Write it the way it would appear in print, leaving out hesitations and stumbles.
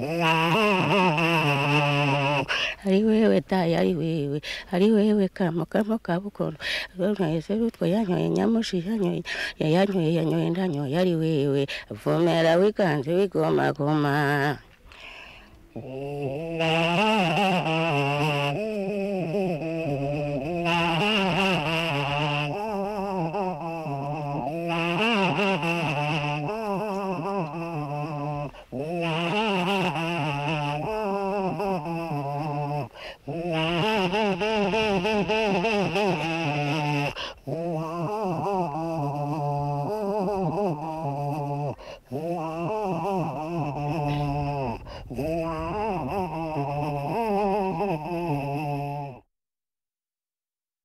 ari wewe tayi ari wewe kamo ka bukondo yanyoye serutwo yanyoye nyamushi yanyoye ndanyoye ari wewe vomera wikanze wigoma goma